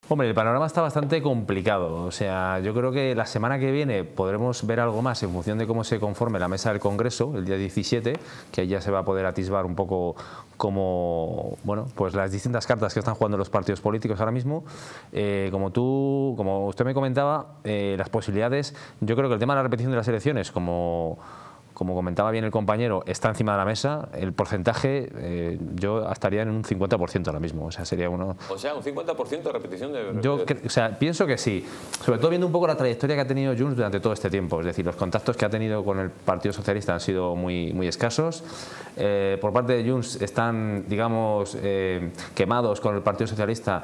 Hombre, el panorama está bastante complicado. O sea, yo creo que la semana que viene podremos ver algo más en función de cómo se conforme la mesa del Congreso, el día 17, que ahí ya se va a poder atisbar un poco como, bueno, pues las distintas cartas que están jugando los partidos políticos ahora mismo. Como usted me comentaba, las posibilidades, yo creo que el tema de la repetición de las elecciones, como comentaba bien el compañero, está encima de la mesa. El porcentaje, yo estaría en un 50% ahora mismo. O sea, sería uno... O sea, un 50% de repetición de... O sea, pienso que sí. Sobre todo viendo un poco la trayectoria que ha tenido Junts durante todo este tiempo. Es decir, los contactos que ha tenido con el Partido Socialista han sido muy escasos. Por parte de Junts están, digamos, quemados con el Partido Socialista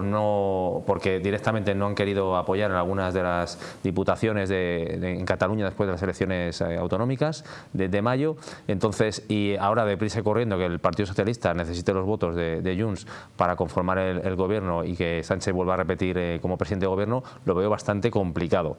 porque directamente no han querido apoyar en algunas de las diputaciones en Cataluña después de las elecciones autonómicas de mayo. Entonces, y ahora deprisa y corriendo que el Partido Socialista necesite los votos de Junts para conformar el gobierno y que Sánchez vuelva a repetir como presidente de gobierno, lo veo bastante complicado.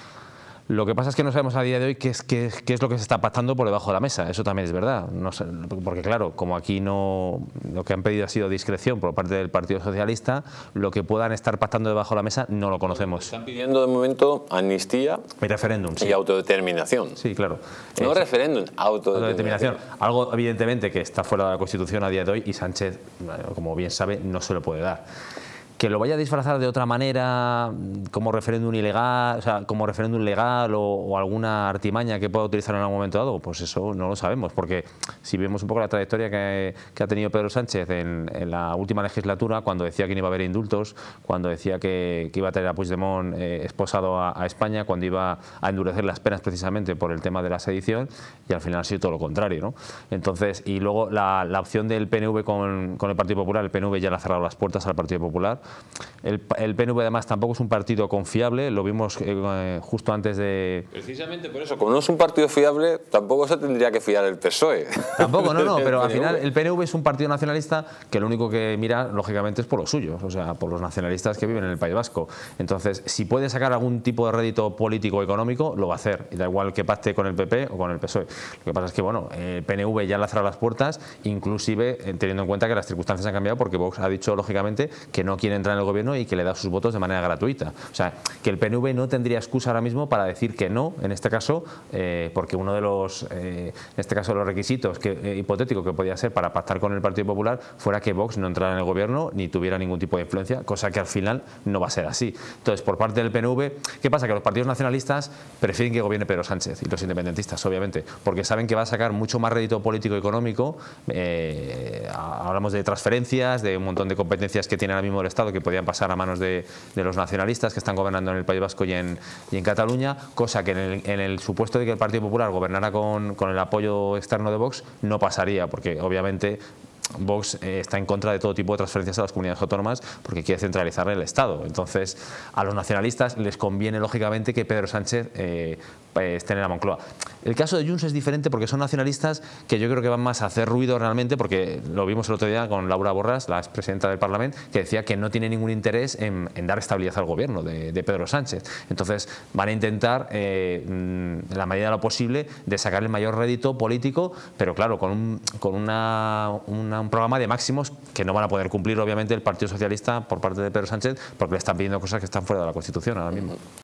Lo que pasa es que no sabemos a día de hoy qué es lo que se está pactando por debajo de la mesa. Eso también es verdad. No sé, porque claro, como aquí lo que han pedido ha sido discreción por parte del Partido Socialista, lo que puedan estar pactando debajo de la mesa no lo conocemos. Están pidiendo de momento amnistía y referéndum, sí. Y autodeterminación. Sí, claro. No referéndum, autodeterminación. Algo evidentemente que está fuera de la Constitución a día de hoy y Sánchez, como bien sabe, no se lo puede dar. Que lo vaya a disfrazar de otra manera, como referéndum ilegal, o sea, como referéndum legal o alguna artimaña que pueda utilizar en algún momento dado, pues eso no lo sabemos, porque si vemos un poco la trayectoria que ha tenido Pedro Sánchez en la última legislatura, cuando decía que no iba a haber indultos, cuando decía que iba a tener a Puigdemont esposado a España, cuando iba a endurecer las penas precisamente por el tema de la sedición, y al final ha sido todo lo contrario, ¿no? Entonces, y luego la opción del PNV con el Partido Popular, el PNV ya le ha cerrado las puertas al Partido Popular. El PNV además tampoco es un partido confiable, lo vimos justo antes de... Precisamente por eso, como no es un partido fiable, tampoco se tendría que fiar el PSOE. Tampoco, no, pero al final el PNV es un partido nacionalista que lo único que mira, lógicamente, es por los suyos, o sea, por los nacionalistas que viven en el País Vasco. Entonces, si puede sacar algún tipo de rédito político o económico, lo va a hacer, y da igual que pacte con el PP o con el PSOE. Lo que pasa es que, bueno, el PNV ya le ha cerrado las puertas, inclusive teniendo en cuenta que las circunstancias han cambiado, porque Vox ha dicho, lógicamente, que no quiere entrar en el gobierno y que le da sus votos de manera gratuita. O sea, que el PNV no tendría excusa ahora mismo para decir que no, en este caso, porque uno de los, los requisitos hipotéticos que podía ser para pactar con el Partido Popular fuera que Vox no entrara en el gobierno ni tuviera ningún tipo de influencia, cosa que al final no va a ser así. Entonces, por parte del PNV, ¿qué pasa? Que los partidos nacionalistas prefieren que gobierne Pedro Sánchez y los independentistas, obviamente, porque saben que va a sacar mucho más rédito político y económico. Hablamos de transferencias, de un montón de competencias que tiene ahora mismo el Estado que podían pasar a manos de los nacionalistas que están gobernando en el País Vasco y en Cataluña, cosa que en el supuesto de que el Partido Popular gobernara con el apoyo externo de Vox no pasaría, porque obviamente Vox está en contra de todo tipo de transferencias a las comunidades autónomas porque quiere centralizar el Estado. Entonces, a los nacionalistas les conviene, lógicamente, que Pedro Sánchez esté en la Moncloa. El caso de Junts es diferente porque son nacionalistas que yo creo que van más a hacer ruido realmente, porque lo vimos el otro día con Laura Borràs, la expresidenta del Parlamento, que decía que no tiene ningún interés en dar estabilidad al gobierno de Pedro Sánchez. Entonces, van a intentar, en la medida de lo posible, de sacar el mayor rédito político, pero claro, con un programa de máximos que no van a poder cumplir, obviamente, el Partido Socialista por parte de Pedro Sánchez, porque le están pidiendo cosas que están fuera de la Constitución ahora mismo.